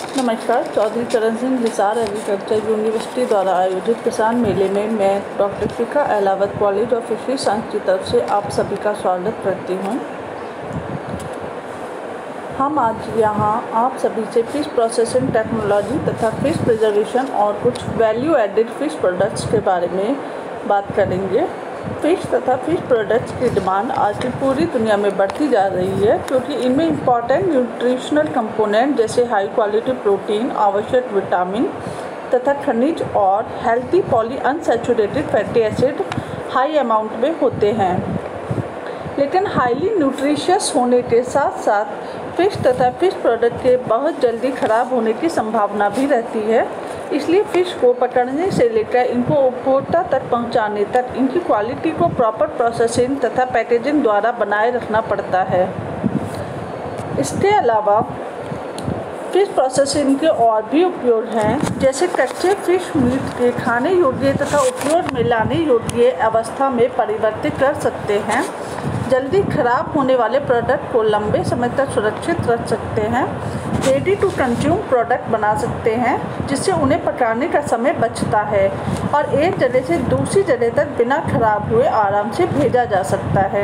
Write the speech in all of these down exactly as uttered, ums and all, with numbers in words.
नमस्कार। चौधरी चरण Singh Hisar agriculture university द्वारा आयोजित किसान मेले में मैं doctor Shikha Ahlawat college of fishery science की तरफ से आप सभी का स्वागत करती हूँ। हम आज यहाँ आप सभी से फिश प्रोसेसिंग टेक्नोलॉजी तथा फिश प्रिजर्वेशन और कुछ वैल्यू एडेड फिश प्रोडक्ट्स के बारे में बात करेंगे। फिश तथा फिश प्रोडक्ट्स की डिमांड आज की पूरी दुनिया में बढ़ती जा रही है, क्योंकि इनमें इम्पॉर्टेंट न्यूट्रिशनल कंपोनेंट जैसे हाई क्वालिटी प्रोटीन, आवश्यक विटामिन तथा खनिज और healthy poly unsaturated fatty acid high amount में होते हैं। लेकिन हाईली न्यूट्रिशियस होने के साथ साथ फिश तथा फिश प्रोडक्ट के बहुत जल्दी ख़राब होने की संभावना भी रहती है। इसलिए फ़िश को पकड़ने से लेकर इनको उपभोक्ता तक पहुंचाने तक इनकी क्वालिटी को प्रॉपर प्रोसेसिंग तथा पैकेजिंग द्वारा बनाए रखना पड़ता है। इसके अलावा फिश प्रोसेसिंग के और भी उपयोग हैं, जैसे कच्चे फिश मीट के खाने योग्य तथा उपयोग में लाने योग्य अवस्था में परिवर्तित कर सकते हैं, जल्दी खराब होने वाले प्रोडक्ट को लंबे समय तक सुरक्षित रख सकते हैं, रेडी टू कंज्यूम प्रोडक्ट बना सकते हैं जिससे उन्हें पकाने का समय बचता है और एक जगह से दूसरी जगह तक बिना खराब हुए आराम से भेजा जा सकता है।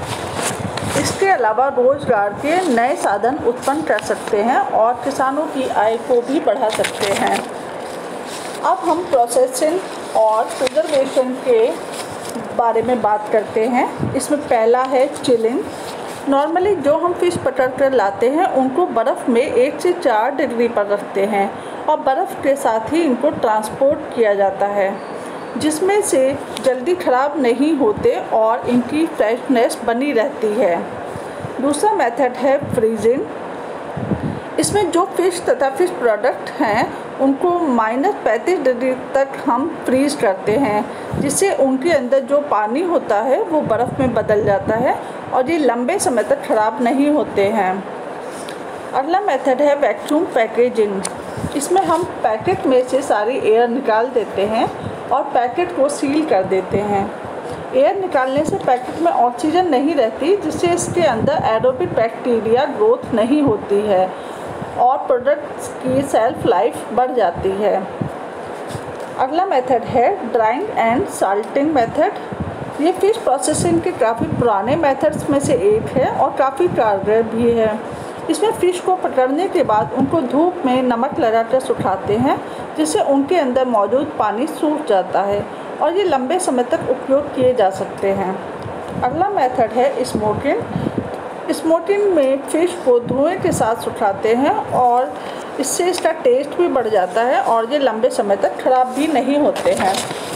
इसके अलावा रोजगार के नए साधन उत्पन्न कर सकते हैं और किसानों की आय को भी बढ़ा सकते हैं। अब हम प्रोसेसिंग और प्रिजर्वेशन के बारे में बात करते हैं। इसमें पहला है चिलिंग। नॉर्मली जो हम फिश पकड़ कर लाते हैं उनको बर्फ़ में एक से चार डिग्री पर रखते हैं और बर्फ़ के साथ ही इनको ट्रांसपोर्ट किया जाता है, जिसमें से जल्दी ख़राब नहीं होते और इनकी फ्रेशनेस बनी रहती है। दूसरा मेथड है फ्रीजिंग। इसमें जो फ़िश तथा फिश प्रोडक्ट हैं उनको माइनस पैंतीस डिग्री तक हम फ्रीज़ करते हैं, जिससे उनके अंदर जो पानी होता है वो बर्फ़ में बदल जाता है और ये लंबे समय तक ख़राब नहीं होते हैं। अगला मेथड है वैक्यूम पैकेजिंग। इसमें हम पैकेट में से सारी एयर निकाल देते हैं और पैकेट को सील कर देते हैं। एयर निकालने से पैकेट में ऑक्सीजन नहीं रहती, जिससे इसके अंदर एरोबिक बैक्टीरिया ग्रोथ नहीं होती है और प्रोडक्ट्स की सेल्फ लाइफ बढ़ जाती है। अगला मेथड है ड्राइंग एंड साल्टिंग मेथड। ये फिश प्रोसेसिंग के काफ़ी पुराने मेथड्स में से एक है और काफ़ी कारगर भी है। इसमें फ़िश को पकड़ने के बाद उनको धूप में नमक लगाकर सुखाते हैं, जिससे उनके अंदर मौजूद पानी सूख जाता है और ये लंबे समय तक उपयोग किए जा सकते हैं। अगला मेथड है स्मोकिंग। स्मोकिंग में फ़िश को धुएं के साथ सुखाते हैं और इससे इसका टेस्ट भी बढ़ जाता है और ये लंबे समय तक ख़राब भी नहीं होते हैं।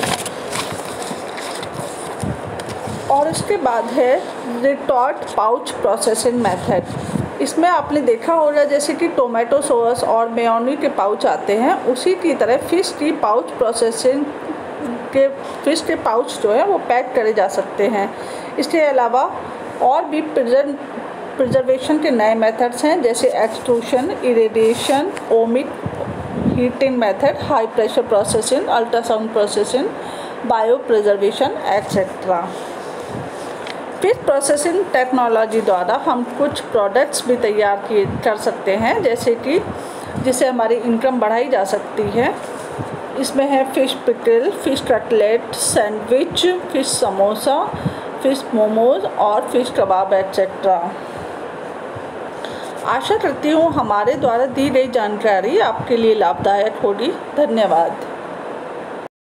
और इसके बाद है रिटॉर्ट पाउच प्रोसेसिंग मेथड। इसमें आपने देखा होगा जैसे कि टोमेटो सॉस और मेयोनी के पाउच आते हैं, उसी की तरह फ़िश की पाउच प्रोसेसिंग के फ़िश के पाउच जो है वो पैक करे जा सकते हैं। इसके अलावा और भी प्रिजर्व प्रिजर्वेशन के नए मेथड्स हैं, जैसे extrusion, irradiation, ohmic heating method, high pressure processing, ultrasound processing, bio preservation etcetera. Fish processing technology द्वारा हम कुछ प्रोडक्ट्स भी तैयार किए कर सकते हैं, जैसे कि जिससे हमारी इनकम बढ़ाई जा सकती है। इसमें है fish pickle, fish cutlet, sandwich, fish samosa, fish momos और फ़िश कबाब एक्सेट्रा। आशा करती हूँ हमारे द्वारा दी गई जानकारी आपके लिए लाभदायक होगी। धन्यवाद।